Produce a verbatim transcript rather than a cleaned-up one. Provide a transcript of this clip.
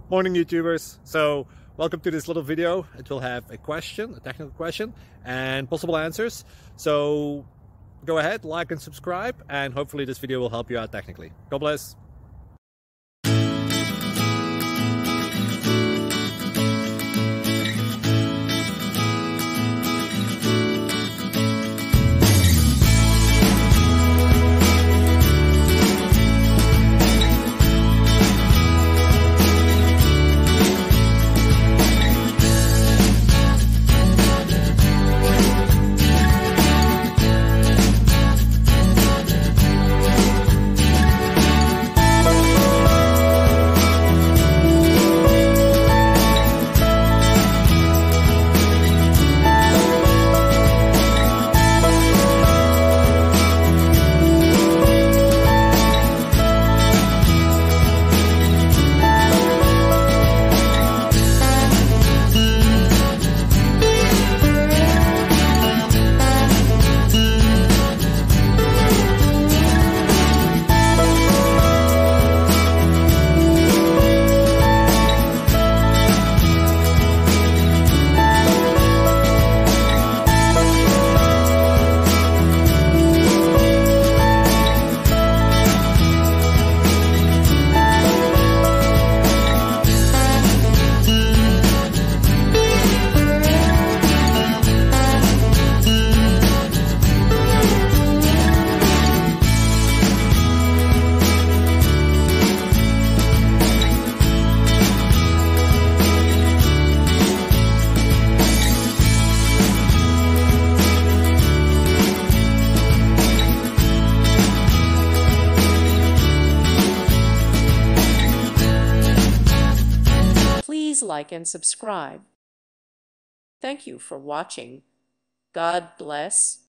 Morning YouTubers. So welcome to this little video. It will have a question, a technical question, and possible answers. So go ahead, like and subscribe, and hopefully this video will help you out technically. God bless. Please like and subscribe. Thank you for watching. God bless.